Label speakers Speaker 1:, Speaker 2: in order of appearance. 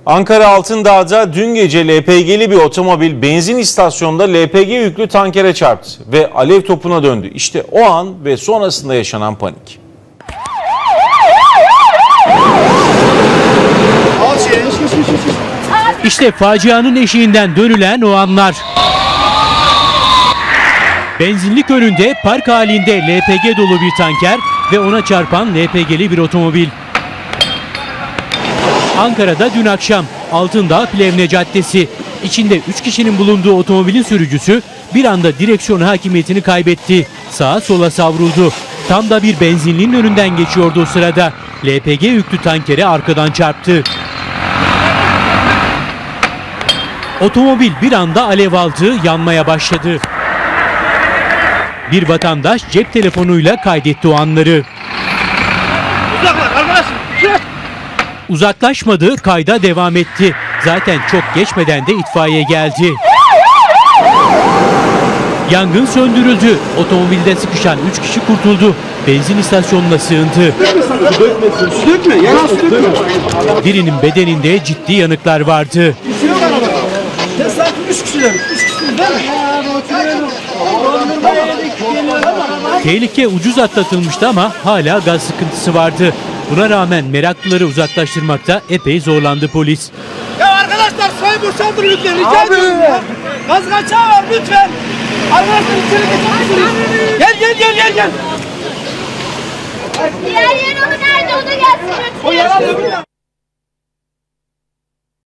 Speaker 1: Ankara Altındağ'da dün gece LPG'li bir otomobil benzin istasyonunda LPG yüklü tankere çarptı ve alev topuna döndü. İşte o an ve sonrasında yaşanan panik.
Speaker 2: İşte facianın eşiğinden dönülen o anlar. Benzinlik önünde park halinde LPG dolu bir tanker ve ona çarpan LPG'li bir otomobil. Ankara'da dün akşam Altındağ Plevne Caddesi. İçinde 3 kişinin bulunduğu otomobilin sürücüsü bir anda direksiyon hakimiyetini kaybetti. Sağa sola savruldu. Tam da bir benzinliğin önünden geçiyordu o sırada. LPG yüklü tankere arkadan çarptı. Otomobil bir anda alev aldı, yanmaya başladı. Bir vatandaş cep telefonuyla kaydetti o anları. Uzaklaşmadı, kayda devam etti. Zaten çok geçmeden de itfaiye geldi. Yangın söndürüldü. Otomobilde sıkışan 3 kişi kurtuldu. Benzin istasyonuna sığındı. Birinin bedeninde ciddi yanıklar vardı. Tehlike ucuz atlatılmıştı ama hala gaz sıkıntısı vardı. Buna rağmen meraklıları uzaklaştırmakta epey zorlandı polis.
Speaker 3: Ya arkadaşlar suyu boşaltın lütfen, rica ediyorum ya. Gaz kaçağı var lütfen. Arkadaşlar içeri geçebilirsiniz. Gel.
Speaker 4: Diğer yer onu nerede? O da gelsin lütfen.
Speaker 3: O yalan öbür ya.